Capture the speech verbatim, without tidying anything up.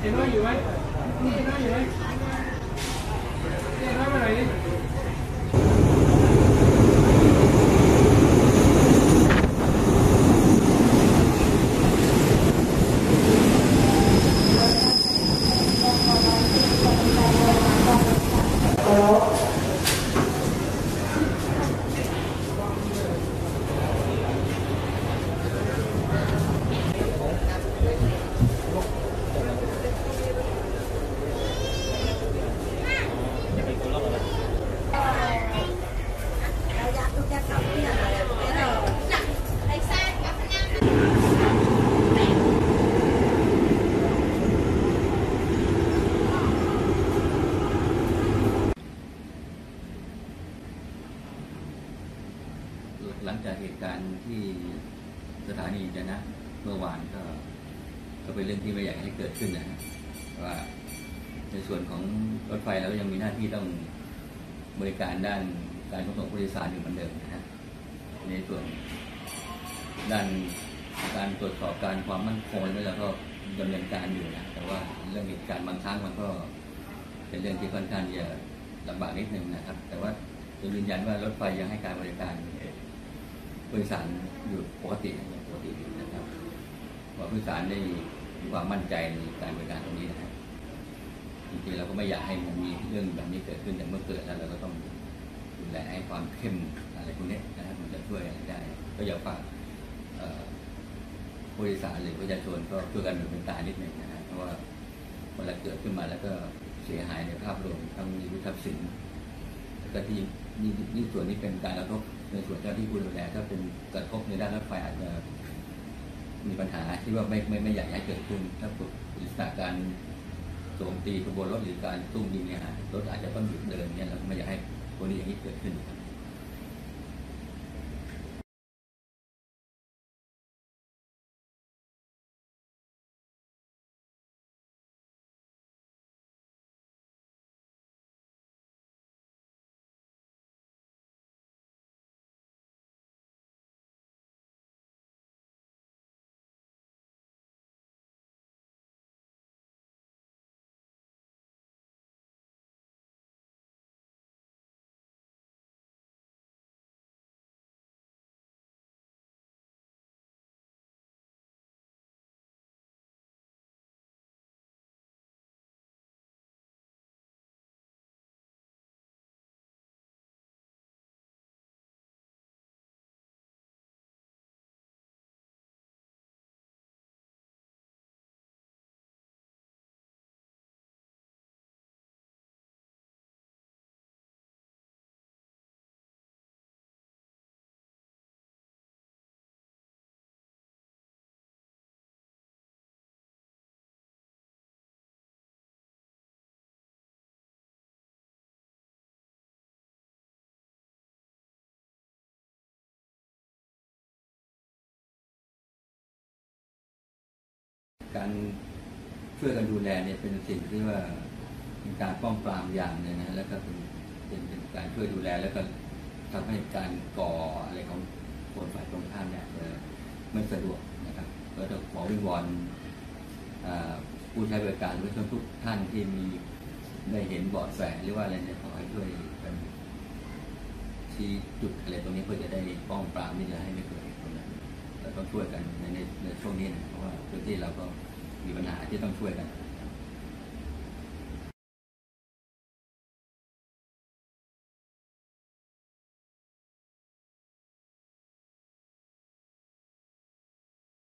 เห็นน้อยอยู่ไหมนี่น้อยอยู่ไหมนี่น้อยมาไหนนี่หลังจากเหตุการณ์ที่สถานีจะนะเมื่อวานก็ก็เป็นเรื่องที่ไม่อยากให้เกิดขึ้นนะฮะว่าในส่วนของรถไฟเรายังมีหน้าที่ต้องบริการด้านการขนส่งผู้โดยสารอยู่เหมือนเดิมนะฮะในส่วนด้านการตรวจสอบการความมั่นคงนี่เราก็ดำเนินการอยู่นะแต่ว่าเรื่องเหตุการณ์บางครั้งมันก็เป็นเรื่องที่ค่อนข้างจะลำบากนิดนึงนะครับแต่ว่ายืนยันว่ารถไฟยังให้การบริการผู้โดยสารอยู่ปกติปกติอยู่นะครับว่าผู้โดยสารได้มีความมั่นใจในการบริการตรงนี้นะครับจริงๆเราก็ไม่อยากให้มันมีเรื่องแบบนี้เกิดขึ้นแต่เมื่อเกิดแล้วเราก็ต้องดูแลให้ความเข้มอะไรพวกนี้นะครับมันจะช่วยอะไรได้ก็อยากฝากผู้โดยสารหรือประชาชนก็ช่วยกันเป็นตานิดหนึ่งนะครับเพราะว่าเวลาเกิดขึ้นมาแล้วก็เสียหายในภาพรวมทั้งมีทรัพย์สินแล้วก็ที่นี่นี่ส่วนนี้เป็นการกระทบในส่วนเจ้าที่ผู้ดูแลถ้าเป็นกระทบในด้านรถไฟอาจจะมีปัญหาที่ว่าไม่ไม่ไม่อยากให้เกิดขึ้นถ้าเกิดลักษณะการโจมตีขบวนรถหรือการตุ้มยิงเนี่ยรถอาจจะต้องหยุดเดินเนี่ยเราไม่อยากให้คนนี้อย่างนี้เกิดขึ้นการช่วยกันดูแลเนี่ยเป็นสิ่งที่ว่าเป็นการป้องปรามอย่างนึงนะแล้วก็เป็นเป็นเป็นการช่วยดูแลแล้วก็ทำให้การก่ออะไรของคนฝ่ายตรงข้ามเนี่ยไม่สะดวกนะครับก็ต้องขอวิงวอนผู้ใช้บริการหรือทุกท่านที่มีได้เห็นเบาะแสหรือว่าอะไรเนี่ยขอให้ช่วยกันชี้จุดอะไรตรงนี้เพื่อจะได้ป้องปรามนี่จะให้ไม่เกิดตรงนั้นเราต้องช่วยกันในในช่วงนี้นะเพราะว่าพื้นที่เราก็มีปัญหาที่ต้องช่วยกัน